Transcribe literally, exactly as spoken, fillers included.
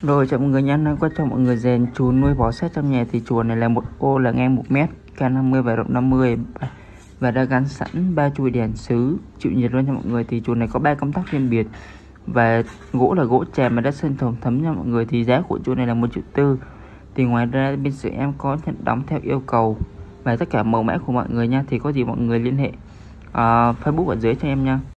Rồi chào mọi người nha, hôm qua cho mọi người rèn chuồng nuôi bò sát trong nhà. Thì chuồng này là một ô là ngang một mét, cao năm mươi và rộng năm mươi, và đã gắn sẵn ba chùi đèn sứ chịu nhiệt luôn cho mọi người. Thì chuồng này có ba công tắc riêng biệt và gỗ là gỗ tràm mà đã sơn thẩm thấm cho mọi người. Thì giá của chuồng này là một triệu tư. Thì ngoài ra bên xưởng em có nhận đóng theo yêu cầu và tất cả mẫu mã của mọi người nha. Thì có gì mọi người liên hệ uh, Facebook ở dưới cho em nha.